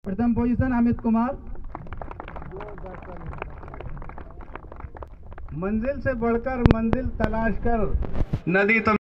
प्रथम पोजीशन अमित कुमार। मंजिल से बढ़कर मंजिल तलाश कर नदी तो